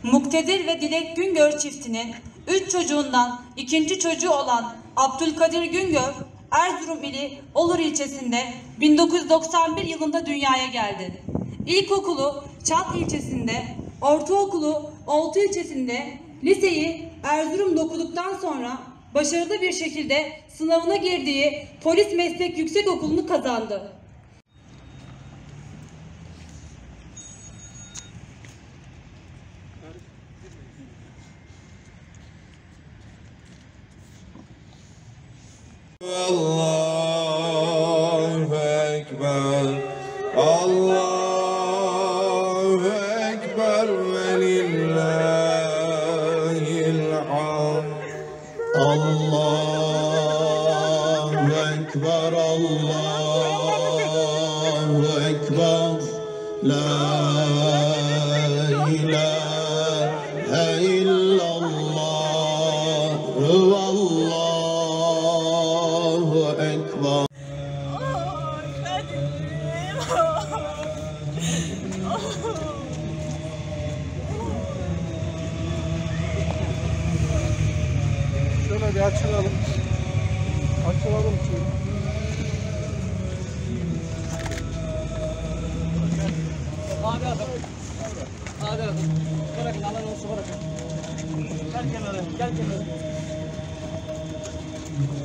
Muktedir ve Dilek Güngör çiftinin 3 çocuğundan ikinci çocuğu olan Abdülkadir Güngör, Erzurum ili Olur ilçesinde 1991 yılında dünyaya geldi. İlkokulu Çat ilçesinde, ortaokulu Oltu ilçesinde, liseyi Erzurum'da okuduktan sonra başarılı bir şekilde sınavına girdiği Polis Meslek Yüksekokulu'nu kazandı. Allahu Ekber, Allahu Ekber ve lillahil hamd. Allahu Ekber, Allahu Ekber, la ilahe illallah, Allahu Ekber. Şöyle bir açılalım. Açılalım ki. Abi adam. Abi adam. Bırakın alan olsun bırakın. Gel kenara. Gel kenara.